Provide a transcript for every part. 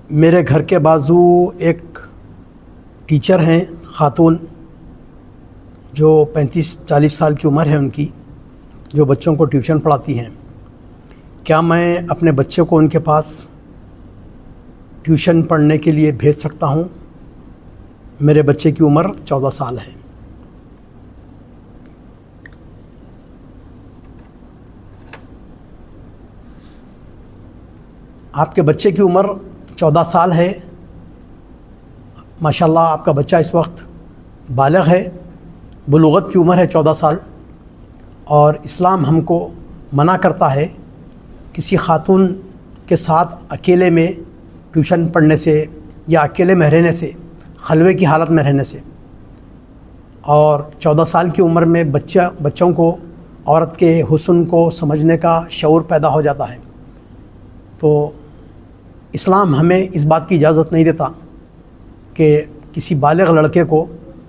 میرے گھر کے بازو ایک ٹیچر ہیں خاتون، جو 35-40 سال کی عمر ہے ان کی، جو بچوں کو ٹیوشن پڑھاتی ہیں۔ کیا میں اپنے بچے کو ان کے پاس ٹیوشن پڑھنے کے لیے بھیج سکتا ہوں؟ میرے بچے کی عمر 14 سال ہے۔ آپ کے بچے کی عمر 14 سال ہے، ماشاءاللہ آپ کا بچہ اس وقت بالغ ہے، بلوغت کی عمر ہے 14 سال، اور اسلام ہم کو منع کرتا ہے کسی خاتون کے ساتھ اکیلے میں ٹیوشن پڑھنے سے یا اکیلے میں رہنے سے، خلوے کی حالت میں رہنے سے۔ اور 14 سال کی عمر میں بچوں کو عورت کے حسن کو سمجھنے کا شعور پیدا ہو جاتا ہے، تو اسلام ہمیں اس بات کی اجازت نہیں دیتا کہ کسی بالغ لڑکے کو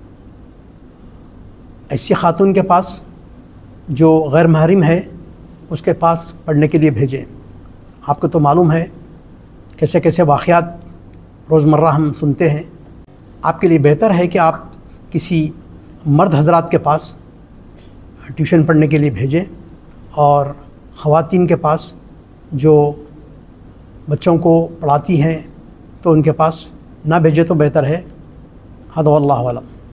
ایسی خاتون کے پاس جو غیر محرم ہے اس کے پاس پڑھنے کے لیے بھیجیں۔ آپ کو تو معلوم ہے کیسے کیسے واقعات روزمرہ ہم سنتے ہیں۔ آپ کے لیے بہتر ہے کہ آپ کسی مرد حضرات کے پاس ٹیوشن پڑھنے کے لیے بھیجیں، اور خواتین کے پاس جو بچوں کو پڑھاتی ہیں تو ان کے پاس نہ بھیجے تو بہتر ہے۔ ہذا واللہ اعلم۔